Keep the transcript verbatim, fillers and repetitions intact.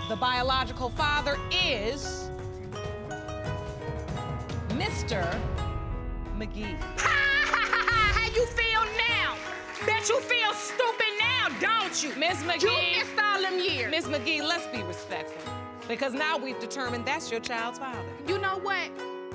The biological father is Mister McGhee. How you feel now? Bet you feel stupid now, don't you? Miss McGhee. You missed all them years. Miss McGhee, let's be respectful. Because now we've determined that's your child's father. You know what?